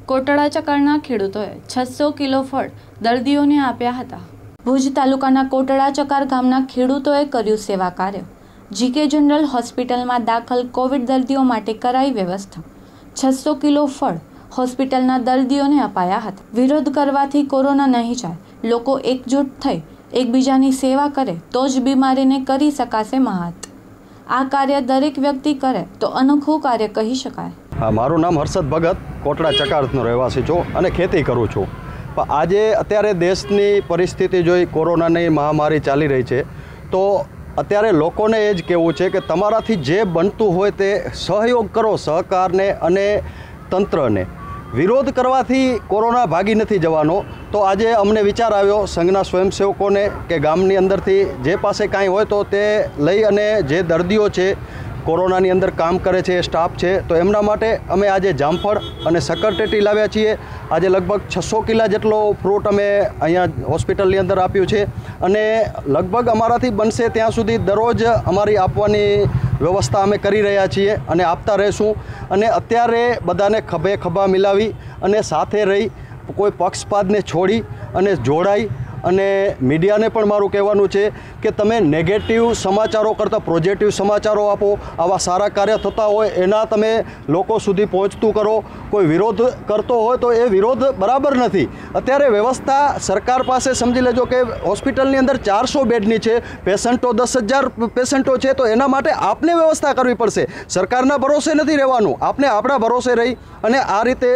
કોટડા ચકારના ખેડૂતોએ 600 કિલો ફળ દર્દીઓને આપ્યા હતા। ભુજ તાલુકાના કોટડા ચકાર ગામના ખેડૂતોએ કર્યું સેવા કાર્ય। જીકે જનરલ હોસ્પિટલમાં દાખલ કોવિડ દર્દીઓ માટે કરાઈ વ્યવસ્થા। 600 કિલો ફળ હોસ્પિટલના દર્દીઓને અપાયા હતા। વિરોધ કરવાથી કોરોના નહીં જાય, લોકો એકજૂટ થઈ એકબીજાની સેવા કરે તો જ બીમારીને કરી શકાશે મહાત। આ કાર્ય દરેક વ્યક્તિ કરે તો અનોખું કાર્ય કહી શકાય। મારું નામ હર્ષદ ભગત, કોટડા ચકારનો રહેવાસી છું અને ખેતી કરું છું। પણ આજે અત્યારે દેશની પરિસ્થિતિ જોઈ કોરોનાની મહામારી ચાલી રહી છે, તો અત્યારે લોકોને એ જ કહેવું છે કે તમારાથી જે બનતું હોય તે સહયોગ કરો, સહકારને અને તંત્રને। વિરોધ કરવાથી કોરોના ભાગી નથી જવાનો। તો આજે અમને વિચાર આવ્યો સંઘના સ્વયંસેવકોને કે ગામની અંદરથી જે પાસે કાંઈ હોય તો તે લઈ અને જે દર્દીઓ છે, કોરોનાની અંદર કામ કરે છે, સ્ટાફ છે, તો એમના માટે અમે આજે જામફળ અને શક્કરટેટી લાવ્યા છીએ। આજે લગભગ 600 કિલા જેટલો ફ્રૂટ અમે અહીંયા હોસ્પિટલની અંદર આપ્યું છે અને લગભગ અમારાથી બનશે ત્યાં સુધી દરરોજ અમારી આપવાની વ્યવસ્થા અમે કરી રહ્યા છીએ અને આપતા રહીશું। અને અત્યારે બધાને ખભે ખભા મિલાવી અને સાથે રહી કોઈ પક્ષપાતને છોડી અને જોડાઈ અને મીડિયાને પણ મારું કહેવાનું છે કે તમે નેગેટિવ સમાચારો કરતાં પોઝિટિવ સમાચારો આપો। આવા સારા કાર્ય થતા હોય એના તમે લોકો સુધી પહોંચતું કરો। કોઈ વિરોધ કરતો હોય તો એ વિરોધ બરાબર નથી। અત્યારે વ્યવસ્થા સરકાર પાસે સમજી લેજો કે હોસ્પિટલની અંદર 400 બેડની છે, પેશન્ટો 10,000 પેશન્ટો છે, તો એના માટે આપને વ્યવસ્થા કરવી પડશે। સરકારના ભરોસે નથી રહેવાનું, આપને આપણા ભરોસે રહી અને આ રીતે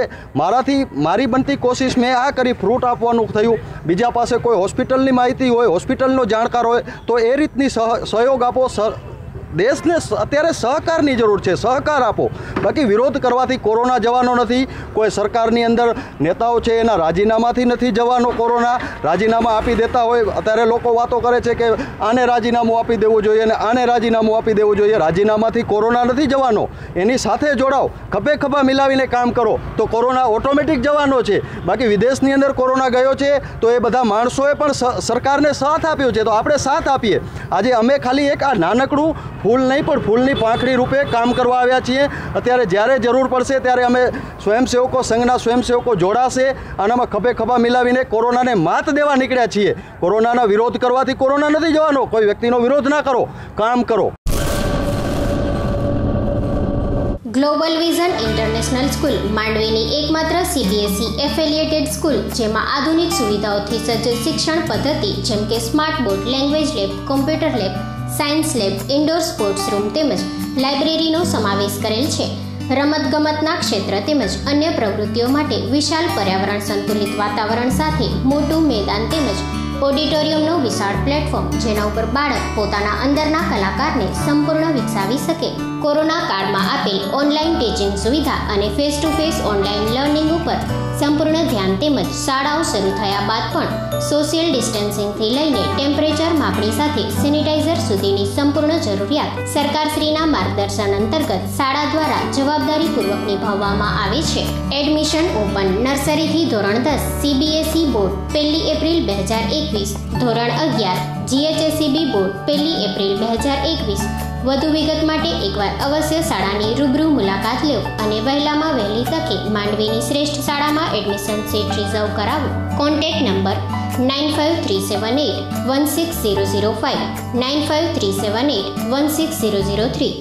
મારી બનતી કોશિશ મેં આ કરી, ફ્રૂટ આપવાનું થયું। બીજા પાસે કોઈ હોસ્પિટલની માહિતી હોય, હોસ્પિટલનો જાણકાર હોય તો એ રીતની સહયોગ આપો। દેશને અત્યારે સહકારની જરૂર છે, સહકાર આપો। બાકી વિરોધ કરવાથી કોરોના જવાનો નથી। કોઈ સરકારની અંદર નેતાઓ છે એના રાજીનામાથી નથી જવાનો કોરોના। રાજીનામા આપી દેતા હોય, અત્યારે લોકો વાતો કરે છે કે આને રાજીનામું આપી દેવું જોઈએ અને આને રાજીનામું આપી દેવું જોઈએ। રાજીનામાથી કોરોના નથી જવાનો, એની સાથે જોડાઓ, ખભે ખભા મિલાવીને કામ કરો તો કોરોના ઓટોમેટિક જવાનો છે। બાકી વિદેશની અંદર કોરોના ગયો છે તો એ બધા માણસોએ પણ સરકારને સાથ આપ્યો છે, તો આપણે સાથ આપીએ। આજે અમે ખાલી એક આ નાનકડું ફૂલ નહીં પણ ફૂલની પાંખડી રૂપે કામ કરવા આવ્યા છીએ। અત્યારે જ્યારે જરૂર પડશે ત્યારે અમે સ્વયંસેવકો, સંઘના સ્વયંસેવકો જોડાશે, આનામાં ખભે ખભા મિલાવીને કોરોનાને માત દેવા નીકળ્યા છીએ। કોરોનાના વિરોધ કરવાથી કોરોના નથી જવાનો। કોઈ વ્યક્તિનો વિરોધ ના કરો, કામ કરો। ગ્લોબલ વિઝન ઇન્ટરનેશનલ સ્કૂલ માંડવીની એકમાત્ર CBSE એફિલિએટેડ સ્કૂલ, જેમાં આધુનિક સુવિધાઓથી સજ્જ શિક્ષણ પદ્ધતિ જેમ કે smart board, language lab, computer lab, science lab, indoor sports room તેમજ લાઇબ્રેરીનો સમાવેશ કરેલ છે। રમતગમતના ક્ષેત્ર તેમજ અન્ય પ્રવૃત્તિઓ માટે વિશાળ પર્યાવરણ સંતુલિત વાતાવરણ સાથે મોટું મેદાન તેમજ ઓડિટોરિયમનો વિશાળ પ્લેટફોર્મ, જેના ઉપર બાળક પોતાના અંદરના કલાકારને સંપૂર્ણ વિકસાવી શકે। કોરોના કાળમાં આપેલ ઓનલાઈન ટીચિંગ સુવિધા અને face to face online learning ઉપર સંપૂર્ણ ધ્યાન તેમજ શાળાઓ શરૂ થયા બાદ પણ સોશિયલ ડિસ્ટન્સિંગથી લઈને ટેમ્પરેચર માપણી સાથે સેનિટાઈઝર સુધીની સંપૂર્ણ જરૂરિયાત સરકારશ્રીના માર્ગદર્શન અંતર્ગત શાળા દ્વારા જવાબદારીપૂર્વક નિભાવવામાં આવે છે। Admission open. નર્સરીથી ધોરણ 10 CBSE બોર્ડ 1 એપ્રિલ 2021, ધોરણ 11 GHSEB બોર્ડ 1 એપ્રિલ 2021। વધુ વિગત માટે એકવાર અવશ્ય શાળાની રૂબરૂ મુલાકાત લો અને વહેલામાં વહેલી તકે માંડવીની શ્રેષ્ઠ શાળામાં એડમિશન સીટ રિઝર્વ કરાવો। Contact number 9537816005, 9537816003।